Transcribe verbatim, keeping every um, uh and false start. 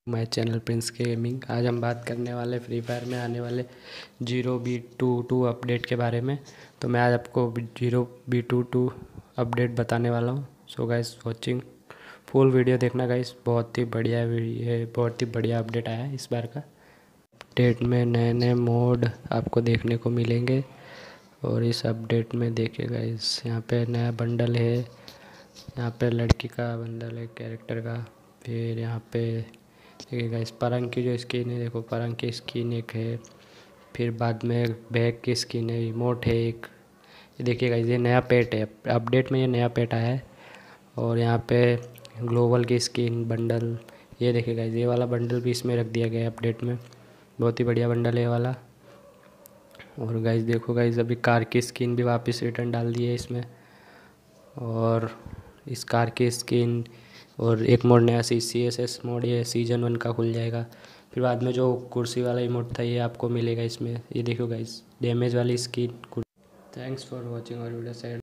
My channel Prince gaming. आज हम बात करने वाले फ्री फायर में आने वाले zero B two two update के बारे में। तो मैं आज आपको zero B two two update बताने वाला हूँ। So guys watching full video देखना गाइस, बहुत ही बढ़िया है, बहुत ही बढ़िया अपडेट आया है इस बार का। अपडेट में नए नए मोड आपको देखने को मिलेंगे और इस अपडेट में देखिए गाइस, यहाँ पे नया बंडल है, यहाँ पे लड़की का बंडल है कैरेक्टर का। फिर यहाँ पे देखिए गाइस परंग की जो स्किन है, देखो परंग की स्किन एक है। फिर बाद में बैग की स्किन है, इमोट है एक। ये देखिए गाइस, ये नया पेट है, अपडेट में ये नया पेट आया है। और यहाँ पे ग्लोबल की स्किन बंडल, ये देखिए गाइस, ये वाला बंडल भी इसमें रख दिया गया है अपडेट में। बहुत ही बढ़िया बंडल है ये वाला। और गाइस देखो गाइस, अभी कार की स्किन भी वापस रिटर्न डाल दी है इसमें। और इस कार की स्किन और एक मोड नया C C S S mode, ये सीजन वन का खुल जाएगा। फिर बाद में जो कुर्सी वाला इमोट था ये आपको मिलेगा इसमें। ये देखो गाइस, डैमेज वाली स्किन। थैंक्स फॉर वॉचिंग और वीडियो।